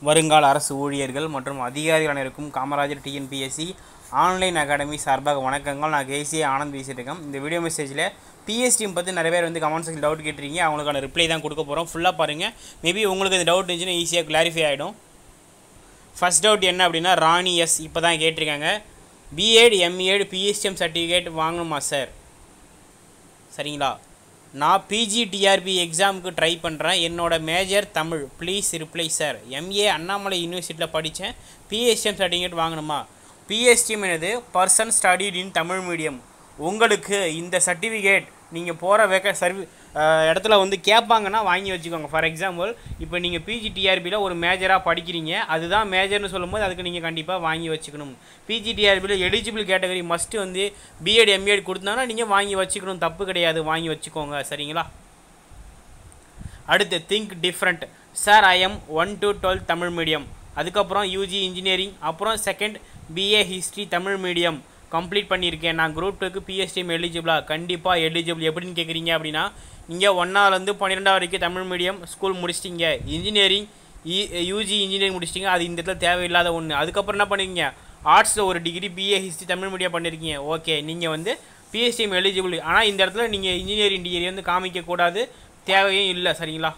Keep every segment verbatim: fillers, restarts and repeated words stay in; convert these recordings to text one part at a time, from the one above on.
வருங்கால அரசு ஊழியர்கள் மற்றும் அதிகாரிகள் அனைவருக்கும் காமராஜர் டிஎன்பிஎஸ்சி ஆன்லைன் அகாடமி சார்பாக வணக்கங்கள். நான் கேசி ஆனந்த் பேசிட்டு இருக்கேன். இந்த வீடியோ மெசேஜில் பிஎஸ்டிஎம் பற்றி நிறைய பேர் வந்து கமெண்ட் செக்ஷன் டவுட் கேட்டிருக்கீங்க. அவங்களுக்கான ரிப்ளை தான் கொடுக்க போகிறோம். ஃபுல்லாக பாருங்கள். மேபி உங்களுக்கு இந்த டவுட் இருந்துச்சுன்னா ஈஸியாக கிளாரிஃபை ஆகிடும். ஃபஸ்ட் டவுட் என்ன அப்படின்னா, ராணி எஸ் இப்போ தான் கேட்டிருக்காங்க. பிஎட் எம்ஏட் பிஎஸ்டிஎம் சர்டிஃபிகேட் வாங்கணுமா சார்? சரிங்களா, நான் பிஜி டிஆர்பி எக்ஸாமுக்கு ட்ரை பண்ணுறேன். என்னோடய major Tamil. Please reply sir. MA Annamalai யூனிவர்சிட்டியில் படித்தேன். பிஎஸ்டிஎம் சர்டிஃபிகேட் வாங்கணுமா? பிஎஸ்டிஎம் எனது person studied in Tamil medium. உங்களுக்கு இந்த சர்டிஃபிகேட் நீங்கள் போகிற வேக்க சர்வி இடத்துல வந்து கேட்பாங்கன்னா வாங்கி வச்சுக்கோங்க. ஃபார் எக்ஸாம்பிள், இப்போ நீங்கள் பிஜி டிஆர்பியில் ஒரு மேஜராக படிக்கிறீங்க, அதுதான் மேஜர்னு சொல்லும்போது அதுக்கு நீங்கள் கண்டிப்பாக வாங்கி வச்சுக்கணும். பிஜி டிஆர்பியில் எலிஜிபிள் கேட்டகரி மஸ்ட்டு வந்து பிஎட் எம்ஏட் கொடுத்தாங்கன்னா நீங்கள் வாங்கி வச்சுக்கணும். தப்பு கிடையாது, வாங்கி வச்சுக்கோங்க. சரிங்களா. அடுத்து think different sir. I am one to twelve Tamil medium, அதுக்கப்புறம் யூஜி இன்ஜினியரிங், அப்புறம் second BA history Tamil medium complete பண்ணியிருக்கேன். நான் குரூப் டூக்கு பிஎஸ்டிஎம் எலிஜிபிளா? கண்டிப்பாக எலிஜிபிள். எப்படின்னு கேட்குறீங்க அப்படின்னா, நீங்கள் ஒன்றாவதுலேருந்து பன்னிரெண்டாவது வரைக்கும் தமிழ் மீடியம் ஸ்கூல் முடிச்சிட்டிங்க. இன்ஜினியரிங் யூஜி இன்ஜினியரிங் முடிச்சிட்டிங்க, அது இந்த இடத்துல தேவையில்லாத ஒன்று. அதுக்கப்புறம் என்ன பண்ணிருக்கீங்க, ஆர்ட்ஸில் ஒரு degree BA history Tamil medium பண்ணியிருக்கீங்க. ஓகே, நீங்கள் வந்து பிஎஸ்டிஎம் எலிஜிபிள். ஆனால் இந்த இடத்துல நீங்கள் இன்ஜினியரிங் டிகிரி வந்து காமிக்கக்கூடாது, தேவையும் இல்லை. சரிங்களா,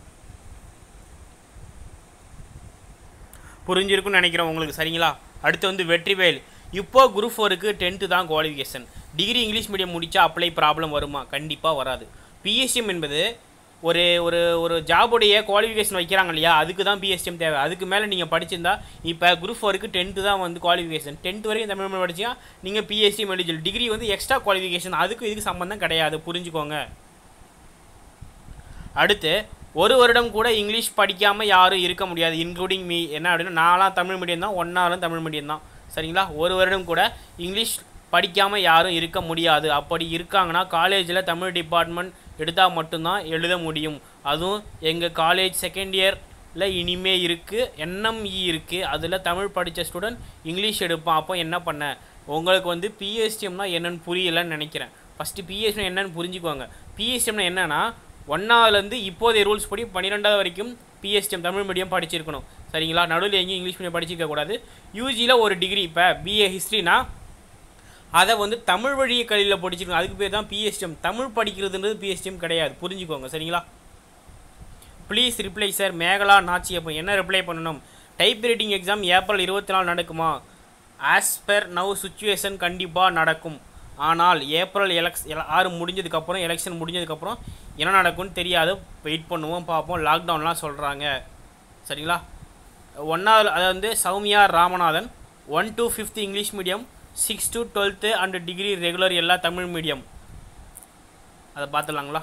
புரிஞ்சிருக்குன்னு நினைக்கிறேன் உங்களுக்கு. சரிங்களா. அடுத்து வந்து வெற்றிவேல். இப்போது குரூப் ஃபோருக்கு டென்த்து தான் குவாலிஃபிகேஷன். டிகிரி இங்கிலீஷ் மீடியம் முடித்தா அப்ளை ப்ராப்ளம் வருமா? கண்டிப்பாக வராது. பிஎஸ்டிஎம் என்பது ஒரு ஒரு ஒரு ஜாபுடைய குவாலிஃபிகேஷன் வைக்கிறாங்க இல்லையா, அதுக்கு தான் பிஎஸ்டிஎம் தேவை. அதுக்கு மேலே நீங்கள் படிச்சிருந்தா, இப்போ குரூப் ஃபோருக்கு டென்த்து தான் வந்து குவாலிஃபிகேஷன். டென்த்து வரைக்கும் தமிழ் மீடியம் படிச்சா நீங்கள் பிஎஸ்டிஎம் எலிஜிபிள். டிகிரி வந்து எக்ஸ்ட்ரா குவாலிஃபிகேஷன், அதுக்கு இதுக்கு சம்மந்தம் கிடையாது, புரிஞ்சுக்கோங்க. அடுத்து, ஒரு வருடம் கூட இங்கிலீஷ் படிக்காமல் யாரும் இருக்க முடியாது, இன்க்ளூடிங் மீ. என்ன அப்படின்னா, நாலாம் தமிழ் மீடியம் தான், ஒன்றாலும் தமிழ் மீடியம் தான். சரிங்களா. ஒரு வருடம் கூட இங்கிலீஷ் படிக்காமல் யாரும் இருக்க முடியாது. அப்படி இருக்காங்கன்னா காலேஜில் தமிழ் டிபார்ட்மெண்ட் எடுத்தால் மட்டும்தான் எழுத முடியும். அதுவும் எங்கள் காலேஜ் செகண்ட் இயரில் இனிமே இருக்குது, என்எம்இ இருக்குது. அதில் தமிழ் படித்த ஸ்டூடெண்ட் இங்கிலீஷ் எடுப்பான். அப்போ என்ன பண்ண, உங்களுக்கு வந்து பிஎஸ்டிஎம்னா என்னென்னு புரியலைன்னு நினைக்கிறேன். ஃபஸ்ட்டு பிஎஸ்டிஎம் என்னென்னு புரிஞ்சுக்குவாங்க. பிஎஸ்டிஎம்னா என்னென்னா, ஒன்றாவதுலேருந்து இப்போதைய ரூல்ஸ் படி பன்னிரெண்டாவது வரைக்கும் பிஎஸ்டிஎம் தமிழ் மீடியம் படிச்சிருக்கணும். சரிங்களா. நடுவில் எங்கேயும் இங்கிலீஷ் மீடியம் படிச்சிருக்கக்கூடாது. யூஜியில் ஒரு டிகிரி, இப்போ பிஏ ஹிஸ்ட்ரினா அதை வந்து தமிழ் வழி கல்வியில் படிச்சிருக்கணும். அதுக்கு பேர் தான் பிஎஸ்டிஎம். தமிழ் படிக்கிறதுன்றது பிஎஸ்டிஎம் கிடையாது, புரிஞ்சுக்கோங்க. சரிங்களா. Please reply sir. Mekala Nachiappan. என்ன ரிப்ளை பண்ணணும்? டைப் ரைட்டிங் எக்ஸாம் ஏப்ரல் இருபத்தி நாலு நடக்குமா? ஆஸ் பெர் நவ் சுச்சுவேஷன் கண்டிப்பாக நடக்கும். ஆனால் ஏப்ரல் எலக்ஸ் ஆறு முடிஞ்சதுக்கப்புறம் எலெக்ஷன் முடிஞ்சதுக்கப்புறம் என்ன நடக்கும்னு தெரியாது. வெயிட் பண்ணுவோம், பார்ப்போம். லாக்டவுன்லாம் சொல்கிறாங்க. சரிங்களா. ஒன்றாவது அதை வந்து Soumya Ramanathan. One to fifth English medium, six to twelfth and degree regular எல்லா தமிழ் மீடியம். அதை பார்த்துலாங்களா.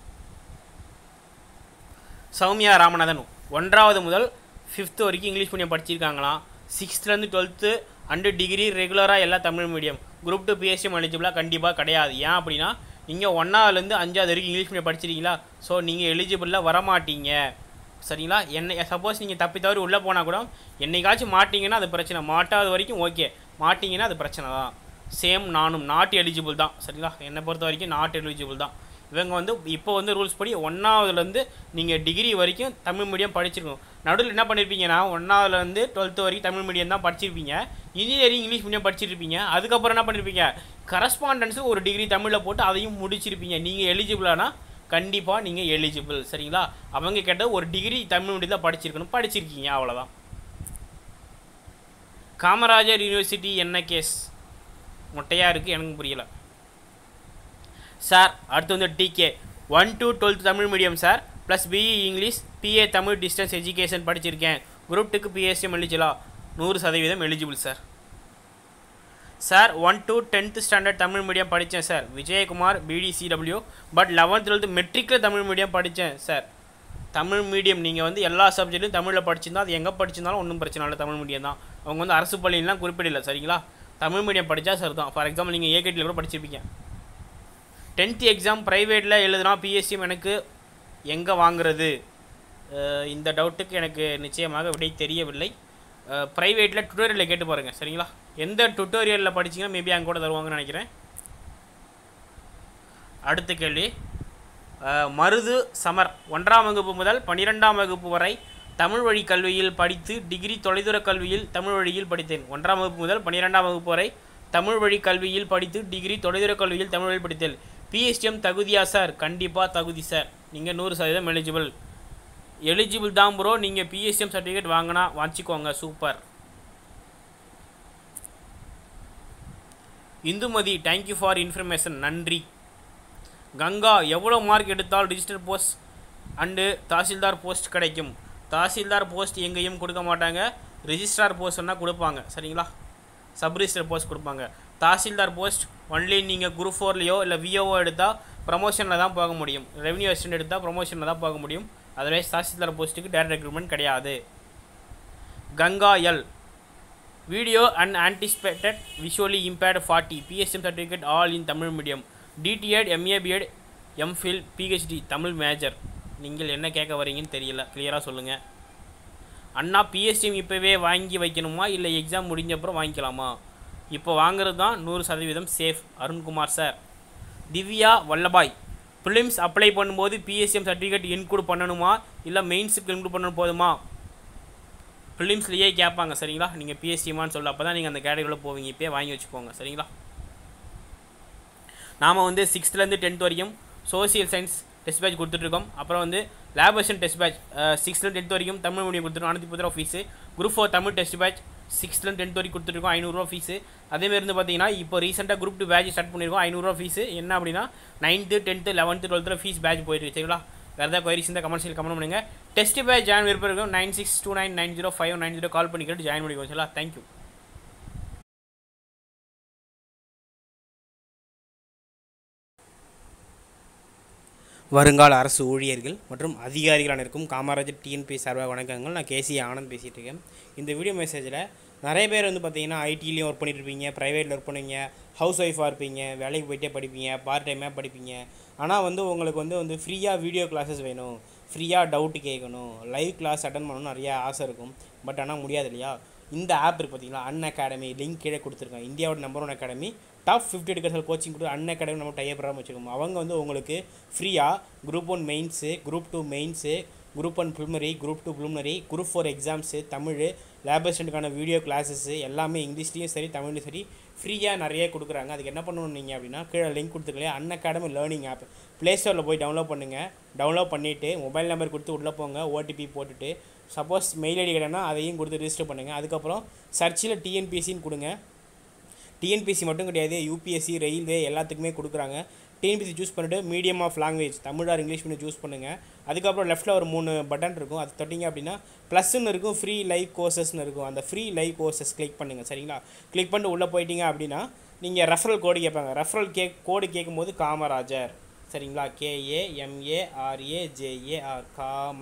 சௌமியா ராமநாதன் ஒன்றாவது முதல் ஃபிஃப்த்து வரைக்கும் இங்கிலீஷ் மீடியம் படிச்சிருக்காங்களாம். சிக்ஸ்த்துலேருந்து டுவெல்த்து அண்டு டிகிரி ரெகுலராக எல்லா Tamil medium. Group two PSTM எலிஜிபிளாக கண்டிப்பாக கிடையாது. ஏன் அப்படின்னா, நீங்கள் ஒன்றாவதுலேருந்து அஞ்சாவது வரைக்கும் இங்கிலீஷ் மீடியம் படிச்சிருக்கீங்களா, ஸோ நீங்கள் எலிஜிபிளாக வரமாட்டீங்க. சரிங்களா. என்ன சப்போஸ் நீங்கள் தப்பி தவறி உள்ளே போனால் கூட என்னைக்காச்சும் மாட்டிங்கன்னா அது பிரச்சனை. மாட்டாத வரைக்கும் ஓகே, மாட்டிங்கன்னா அது பிரச்சனை தான். சேம் நானும் நாட் எலிஜிபிள் தான். சரிங்களா. என்னை பொறுத்த வரைக்கும் நாட் எலிஜிபிள் தான். இவங்க வந்து இப்போ வந்து ரூல்ஸ் படி ஒன்றாவதுலேருந்து நீங்கள் டிகிரி வரைக்கும் தமிழ் மீடியம் படிச்சிருக்கணும். நடுவில் என்ன பண்ணியிருப்பீங்கன்னா, ஒன்றாவதுலேருந்து டுவெல்த்து வரைக்கும் தமிழ் மீடியம் தான் படிச்சிருப்பீங்க. இன்ஜினியரிங் இங்கிலீஷ் மீடியம் படிச்சிருப்பீங்க. அதுக்கப்புறம் என்ன பண்ணியிருப்பீங்க, கரஸ்பாண்டன்ஸு ஒரு டிகிரி தமிழில் போட்டு அதையும் முடிச்சிருப்பீங்க. நீங்கள் எலிஜிபிளானா கண்டிப்பாக நீங்கள் எலிஜிபிள். சரிங்களா. அவங்க கேட்ட ஒரு டிகிரி தமிழ் மீடியத்தில் படிச்சிருக்கணும், படிச்சிருக்கீங்க, அவ்வளோதான். காமராஜர் யூனிவர்சிட்டி என்ன கேஸ்? மொட்டையாக இருக்குது, எனக்கு புரியலை சார். அடுத்து வந்து DK. One to twelfth Tamil medium sir, plus BE English BA Tamil distance education படிச்சிருக்கேன். குரூப் டூக்கு பிஎஸ்டிஎம் எலிஜிபிளா? நூறு சதவீதம் eligible sir. Sir, one to tenth standard Tamil medium படித்தேன் sir. Vijayakumar PDCW. But eleventh twelfth மெட்ரிக்கில் தமிழ் மீடியம் படித்தேன் சார். தமிழ் மீடியம் நீங்கள் வந்து எல்லா சப்ஜெக்ட்லையும் தமிழில் படிச்சிருந்தா அது எங்கே படிச்சிருந்தாலும் ஒன்றும் பிரச்சனை இல்லை, தமிழ் மீடியம் தான். அவங்க வந்து அரசு பள்ளியெலாம் குறிப்பிடல. சரிங்களா. தமிழ் மீடியம் படித்தா சார் தான். ஃபார் எக்ஸாம்பிள், நீங்கள் ஏகேடியில் கூட படிச்சிருப்பீங்க. டென்த்து எக்ஸாம் ப்ரைவேட்டில் எழுதுனா பிஎஸ்சிஎம் எனக்கு எங்கே வாங்குறது? இந்த டவுட்டுக்கு எனக்கு நிச்சயமாக விடை தெரியவில்லை. ப்ரைவேட்டில் டுட்டோரியலில் கேட்டு பாருங்கள். சரிங்களா. எந்த டுட்டோரியலில் படிச்சிங்கன்னா மேபி அங்கே கூட தருவாங்கன்னு நினைக்கிறேன். அடுத்த கேள்வி, மருது சமர் ஒன்றாம் வகுப்பு முதல் பன்னிரெண்டாம் வகுப்பு வரை தமிழ் வழி கல்வியில் படித்து டிகிரி தொலைதூர கல்வியில் தமிழ் வழியில் படித்தேன். ஒன்றாம் வகுப்பு முதல் பன்னிரெண்டாம் வகுப்பு வரை தமிழ் வழி கல்வியில் படித்து டிகிரி தொலைதூர கல்வியில் தமிழ் வழி படித்தேன். பிஎஸ்டிஎம் தகுதியா சார்? கண்டிப்பாக தகுதி சார். நீங்கள் நூறு சதவீதம் எலிஜிபிள் எலிஜிபிள் தான் ப்ரோ. நீங்கள் பிஎஸ்டிஎம் சர்டிஃபிகேட் வாங்கினா வாங்கிக்கோங்க. Super. Indumathi thank you for information. நன்றி. கங்கா எவ்வளோ மார்க் எடுத்தால் register post and Tahsildar post கிடைக்கும்? தாசில்தார் போஸ்ட் எங்கேயும் கொடுக்க மாட்டாங்க. ரிஜிஸ்ட்ரார் போஸ்ட்னா கொடுப்பாங்க. சரிங்களா? சப் ரிஜிஸ்டர் போஸ்ட் கொடுப்பாங்க. தாசில்தார் போஸ்ட் ஒன்லி நீங்கள் குரூப் ஃபோர்லேயோ இல்லை விஓஓ எடுத்தால் ப்ரமோஷனில் தான் போக முடியும். ரெவன்யூ அசிஸ்டன்ட் எடுத்தால் ப்ரமோஷனில் தான் போக முடியும். அதர்வைஸ் தாசில்தார் போஸ்ட்டுக்கு டேரக்ட் ரெக்ரூட்மெண்ட் கிடையாது. Ganga L video and anticipated visually impaired forty PSM certificate all in Tamil medium. DTEd MA BEd MPhil PhD Tamil major. நீங்கள் என்ன கேட்க வரீங்கன்னு தெரியல. கிளியராக சொல்லுங்கள். அண்ணா பிஎஸ்டிஎம் இப்போவே வாங்கி வைக்கணுமா இல்லை எக்ஸாம் முடிஞ்சப்பறம் வாங்கிக்கலாமா? இப்போ வாங்குறது தான் நூறு சதவீதம் safe. Arunkumar sir. Divya Vallabhai prelims apply பண்ணும்போது பிஎஸ்டிஎம் சர்டிஃபிகேட் இன்க்ளூட் பண்ணணுமா இல்லை மெயின்ஸுக்கு இன்க்ளூட் பண்ணணும் போதுமா? ப்ரிலிம்ஸ்லேயே கேட்பாங்க. சரிங்களா? நீங்கள் பிஎஸ்டிஎம்மான்னு சொல்ல அப்போ தான் நீங்கள் அந்த கேட்டகரியில் போவீங்க. இப்போயே வாங்கி வச்சுக்கோங்க. சரிங்களா? நாம் வந்து சிக்ஸ்த்துலேருந்து டென்த் வரைக்கும் சோசியல் சயின்ஸ் டெஸ்ட் பேட்ச் கொடுத்துட்ருக்கோம். அப்புறம் வந்து லேபரேஷன் டெஸ்ட் பேட்ச் சிக்ஸ்த்தில் டென்த் வரைக்கும் தமிழ் மீடியம் கொடுத்துருக்கோம். நானூற்றி முப்பது ரூபா fees. Group four Tamil test batch சிக்ஸ்த்தில் டென்த் வரைக்கும் கொடுத்துருக்கோம். ஐநூறுரூவா ஃபீஸு. அதேமாதிரி வந்து பார்த்தீங்கன்னா இப்போ ரீசெண்டாக குரூப் டூ பேட்ச் ஸ்டார்ட் பண்ணியிருக்கோம். ஐநூறுரூவா ஃபீஸு. என்ன அப்படின்னா நைன்த்து டென்த்து லெவன்த்து டுவெல்த்தில் ஃபீஸ் பேட்ச் போயிட்டு. சரிங்களா? வேறு ஏதாவது கொயரிஸ் இருந்தால் கமெண்ட்ஸில் கமெண்ட் பண்ணுங்கள். டெஸ்ட் பேட்ச் ஜாயின் விருப்பம் இருக்கும். Nine six two nine nine zero five nine zero call பண்ணிக்கிட்டு ஜாயின் பண்ணிக்கோங்க. சரிங்களா? தேங்க்யூ. வருங்கால அரசு ஊழியர்கள் மற்றும் அதிகாரிகள் அனைவருக்கும் காமராஜர் டிஎன்பி சார்பாக வணக்கங்கள். நான் கேசி ஆனந்த் பேசிகிட்டு இருக்கேன். இந்த வீடியோ மெசேஜில் நிறைய பேர் வந்து பார்த்திங்கன்னா ஐடிலையும் ஒர்க் பண்ணிட்டுருப்பீங்க, ப்ரைவேட்டில் ஒர்க் பண்ணுவீங்க, ஹவுஸ் ஒய்ஃபாக இருப்பீங்க, வேலைக்கு போயிட்டே படிப்பீங்க, பார்ட் டைமாக படிப்பீங்க. ஆனால் வந்து உங்களுக்கு வந்து வந்து ஃப்ரீயாக வீடியோ கிளாஸஸ் வேணும், ஃப்ரீயாக டவுட்டு கேட்கணும், லைவ் கிளாஸ் அட்டன் பண்ணணும்னு நிறையா ஆசை இருக்கும். பட் ஆனால் முடியாது இல்லையா? இந்த ஆப் இருக்குது பார்த்தீங்களா, அன் அகாடமி. லிங்க் கீழே கொடுத்துருக்கேன். இந்தியாவோட number one academy. Top fifty எடுக்கிற கோச்சிங் கொடுத்து அன் அகாடமி நம்ம டைப் பண்ணாமல் வச்சுக்கோங்க. அவங்க வந்து உங்களுக்கு ஃப்ரீயாக group one mains, group two mains, group one preliminary, group two preliminary, group four exams, Tamil லேபரேஷனுக்கான வீடியோ கிளாஸஸ்ஸு எல்லாமே இங்கிலீஷ்லேயும் சரி தமிழ்லையும் சரி ஃப்ரீயாக நிறைய கொடுக்குறாங்க. அதுக்கு என்ன பண்ணணும் நீங்கள் அப்படின்னா கீழே லிங்க் கொடுத்துருக்கலையே Unacademy learning app play ஸ்டோரில் போய் டவுன்லோட் பண்ணுங்கள். டவுன்லோட் பண்ணிவிட்டு மொபைல் நம்பர் கொடுத்து உள்ளே போங்க. ஓடிபி போட்டுட்டு சப்போஸ் மெயில் ஐடி கிடையாதுன்னா அதையும் கொடுத்து ரிஜிஸ்டர் பண்ணுங்கள். அதுக்கப்புறம் சர்ச்சில் டிஎன்பிஎஸ்சின்னு கொடுங்க. டிஎன்பிஎஸ்சி மட்டும் கிடையாது, யூபிஎஸ்சி, ரயில்வே எல்லாத்துக்குமே கொடுக்குறாங்க. டிஎன்பிஎஸ்சி சூஸ் பண்ணிவிட்டு medium of language Tamil or English பண்ணி சூஸ் பண்ணுங்கள். அதுக்கப்புறம் லெஃப்ட்டில் ஒரு மூணு பட்டன் இருக்கும். அது தொட்டிங்க அப்படின்னா ப்ளஸ்ன்னு இருக்கும், ஃப்ரீ லைவ் கோர்சஸ்ன்னு இருக்கும். அந்த ஃப்ரீ லைவ் கோர்சஸ் கிளிக் பண்ணுங்கள். சரிங்களா? கிளிக் பண்ணிட்டு உள்ளே போயிட்டீங்க அப்படின்னா நீங்கள் ரெஃபரல் கோடு கேட்பாங்க. ரெஃபரல் கே கோடு கேட்கும்போது காமராஜர். சரிங்களா? கேஏஎம்ஏஆர்ஏஜேஏஆர் காம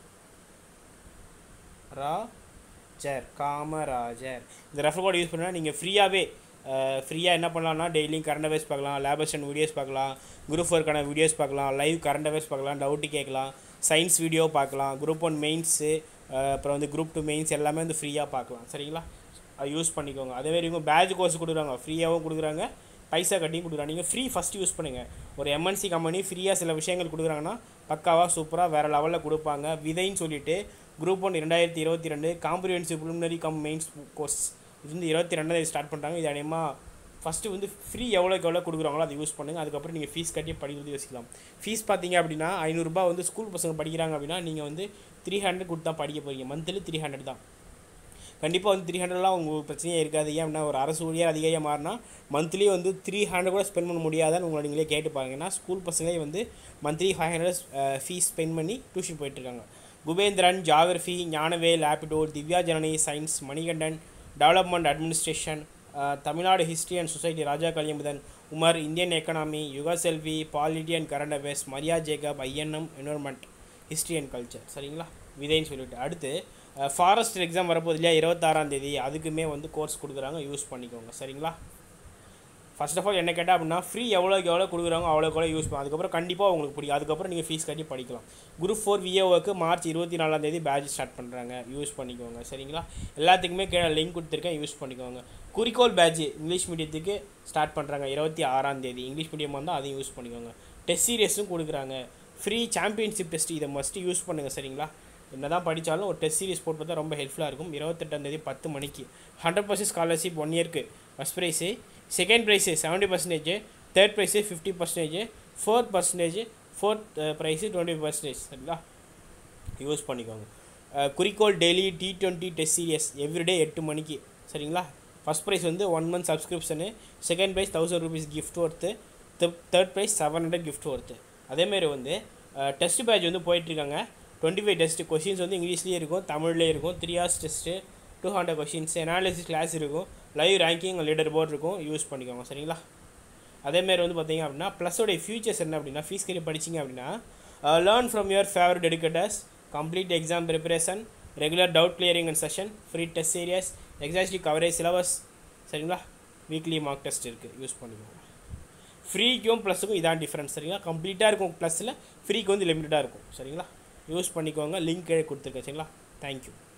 ராஜர் காமராஜர். இந்த ரெஃபர் கோட் யூஸ் பண்ணால் நீங்கள் ஃப்ரீயாகவே ஃப்ரீயாக என்ன பண்ணலாம்னா டெய்லியும் கரண்ட் அஃபேர்ஸ் பார்க்கலாம், லேபரேஷன் வீடியோஸ் பார்க்கலாம், குரூப் ஃபோருக்கான வீடியோஸ் பார்க்கலாம், லைவ் கரண்ட் அஃபேர்ஸ் பார்க்கலாம், டவுட்டு கேட்கலாம், சயின்ஸ் வீடியோ பார்க்கலாம், குரூப் ஒன் மெயின்ஸு, அப்புறம் வந்து குரூப் டூ மெயின்ஸ் எல்லாமே வந்து ஃப்ரீயாக பார்க்கலாம். சரிங்களா? அது யூஸ் பண்ணிக்கோங்க. அதேமாதிரி இவங்க பேட்ச் கோர்ஸ் கொடுக்குறாங்க, ஃப்ரீயாகவும் கொடுக்குறாங்க, பைசா கட்டியும் கொடுக்குறாங்க. நீங்கள் ஃப்ரீ ஃபஸ்ட்டு யூஸ் பண்ணுங்கள். ஒரு எம்என்சி கம்பெனி ஃப்ரீயாக சில விஷயங்கள் கொடுக்குறாங்கன்னா பக்காவாக சூப்பராக வேறு லெவலில் கொடுப்பாங்க. விதைன்னு சொல்லிட்டு குரூப் ஒன் ரெண்டாயிரத்தி இருபத்தி ரெண்டு comprehensive preliminary cum mains course இது வந்து இருபத்தி ரெண்டாவது ஸ்டார்ட் பண்ணுறாங்க. இது அதிகமாக ஃபஸ்ட்டு வந்து ஃப்ரீ எவ்வளோக்கு எவ்வளோ கொடுக்குறாங்களோ அதை யூஸ் பண்ணுங்கள். அதுக்கப்புறம் நீங்கள் ஃபீஸ் கட்டி படிக்கிறது யோசிக்கலாம். ஃபீஸ் பார்த்தீங்க அப்படின்னா ஐநூறுரூபா வந்து ஸ்கூல் பசங்க படிக்கிறாங்க அப்படின்னா நீங்கள் வந்து த்ரீ ஹண்ட்ரட் கொடுத்து தான் படிக்க போகிறீங்க. மந்த்லி த்ரீ ஹண்ட்ரட் தான். கண்டிப்பாக வந்து த்ரீ ஹண்ட்ரட்லாம் உங்களுக்கு பிரச்சனையே இருக்காது. ஏன் அப்படின்னா ஒரு அரசு ஊழியர் அதிகாரியாக மாறினா மந்த்லி வந்து த்ரீ ஹண்ட்ரட் கூட ஸ்பெண்ட் பண்ண முடியாதான்னு உங்களை நீங்களே கேட்டு பாருங்க. ஏன்னா ஸ்கூல் பசங்களே வந்து monthly five hundred fees spend பண்ணி டியூஷன் போயிட்டுருக்காங்க. Kubendran geography, Gnanavel aptitude, Divya Janani science, Manikandan development administration, Tamil Nadu history and society Raja Kaliyamuthan, Umar Indian economy, Yuga Selvi polity and current affairs, Maria Jacob INM environment history and culture. சரிங்களா? விதைன்னு சொல்லிட்டு அடுத்து ஃபாரஸ்ட் எக்ஸாம் வரப்போது இல்லையா இருபத்தாறாம் தேதி, அதுக்குமே வந்து கோர்ஸ் கொடுக்குறாங்க, யூஸ் பண்ணிக்கோங்க. சரிங்களா? ஃபர்ஸ்ட் ஆஃப் ஆல் என்ன கேட்டால் அப்படின்னா ஃப்ரீ எவ்வளோக்கு எவ்வளோ கொடுக்குறாங்க அவ்வளோக்கு எவ்வளோ யூஸ் பண்ணும். அதுக்கப்புறம் கண்டிப்பாக உங்களுக்கு பிடிக்கும். அதுக்கப்புறம் நீங்கள் ஃபீஸ் கட்டி படிக்கலாம். குரூப் ஃபோர் விஏஓக்கு மார்ச் இருபத்தி நாலாம் தேதி பேட்ச் ஸ்டார்ட் பண்ணுறாங்க, யூஸ் பண்ணிக்கோங்க. சரிங்களா? எல்லாத்துக்குமே கீழே லிங்க் கொடுத்துருக்கேன், யூஸ் பண்ணிக்கோங்க. குறிக்கோள் பேட்ச் இங்கிலீஷ் மீடியத்துக்கு ஸ்டார்ட் பண்ணுறாங்க இருபத்தி ஆறாம் தேதி. இங்கிலீஷ் மீடியம் வந்தால் அதையும் யூஸ் பண்ணிக்கோங்க. டெஸ்ட் சீரியஸும் கொடுக்குறாங்க. ஃப்ரீ சாம்பியன்ஷிப் டெஸ்ட் இதை மஸ்ட்டு யூஸ் பண்ணுங்கள். சரிங்களா? என்ன தான் படித்தாலும் ஒரு டெஸ்ட் சீரிஸ் போட்டு பார்த்தா ரொம்ப ஹெல்ப்ஃபுல்லாக இருக்கும். இருபத்தெட்டாந்தேதி பத்து மணிக்கு ஹண்ட்ரட் பர்சன்ட் ஸ்காலர்ஷிப் ஒன் இயர்க்கு. First prize, second prize seventy percentage, third prize fifty percentage, fourth percentage fourth prize twenty percentage. சரிங்களா, யூஸ் பண்ணிக்கோங்க. குறிக்கோள் daily T twenty test series everyday எட்டு மணிக்கு. சரிங்களா, ஃபஸ்ட் ப்ரைஸ் வந்து one month subscription, second prize thousand rupees gift worth, third prize seven hundred gift worth. அதேமாரி வந்து test batch வந்து போயிட்டுருக்காங்க. டுவெண்ட்டி ஃபைவ் டெஸ்ட்டு கொஷின்ஸ் வந்து இங்கிலீஷ்லேயே இருக்கும், தமிழ்லேயே இருக்கும். Three hours test, two hundred questions, analysis class இருக்கும், லைவ் ரேங்கிங் லீடர் போர்டு இருக்கும். யூஸ் பண்ணிக்கோங்க. சரிங்களா, அதேமாரி வந்து பார்த்தீங்க அப்படின்னா ப்ளஸோடைய ஃபியூச்சர்ஸ் என்ன அப்படின்னா, ஃபீஸ் கட்டி படிச்சிங்க அப்படின்னா learn from your favourite educators, complete exam preparation, regular doubt clearing and session, free test series, exactly coverage syllabus. சரிங்களா, வீக்லி மார்க் டெஸ்ட் இருக்குது. யூஸ் பண்ணிக்கோங்க. ஃப்ரீக்கும் ப்ளஸுக்கும் இதான் டிஃப்ரென்ஸ். சரிங்களா, கம்ப்ளீட்டாக இருக்கும் ப்ளஸில், ஃப்ரீக்கு வந்து லிமிட்டடாக இருக்கும். சரிங்களா, யூஸ் பண்ணிக்கோங்க. லிங்க் கொடுத்துருக்கேன். சரிங்களா, தேங்க்யூ.